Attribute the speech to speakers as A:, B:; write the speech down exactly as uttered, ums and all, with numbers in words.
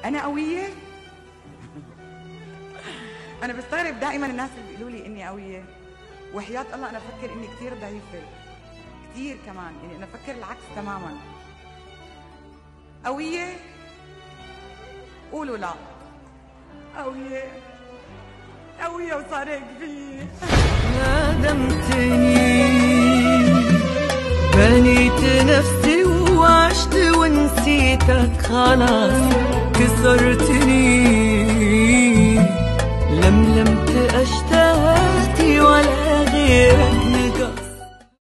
A: انا قويه؟ انا بستغرب دائما الناس اللي بيقولوا لي اني قويه، وحياة الله انا بفكر اني كثير ضعيفه، كثير كمان، يعني انا بفكر العكس تماما. قويه؟ قولوا لا. قويه قويه وصار هيك فيي.
B: ندمتني بنيت نفسي وعشت ونسيتك خلاص، كسرتني لملمت اشتهاتي ولا غيرك